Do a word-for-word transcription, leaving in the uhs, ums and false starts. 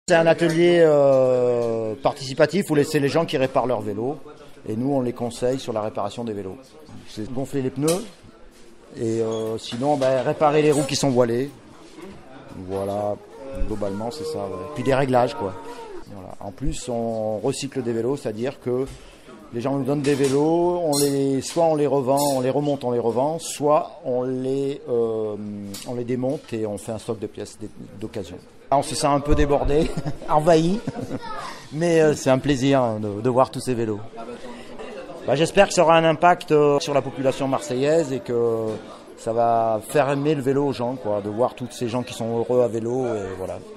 C'est un atelier euh, participatif où c'est les gens qui réparent leurs vélos et nous on les conseille sur la réparation des vélos. C'est gonfler les pneus et euh, sinon ben, réparer les roues qui sont voilées. Voilà, globalement c'est ça. Ouais. Puis des réglages quoi. Voilà. En plus on recycle des vélos, c'est-à-dire que les gens nous donnent des vélos, on les, soit on les revend, on les remonte, on les revend, soit on les, euh, on les démonte et on fait un stock de pièces d'occasion. On se sent un peu débordé, envahi, mais euh, c'est un plaisir de, de voir tous ces vélos. Bah, j'espère que ça aura un impact euh, sur la population marseillaise et que ça va faire aimer le vélo aux gens, quoi, de voir tous ces gens qui sont heureux à vélo et voilà.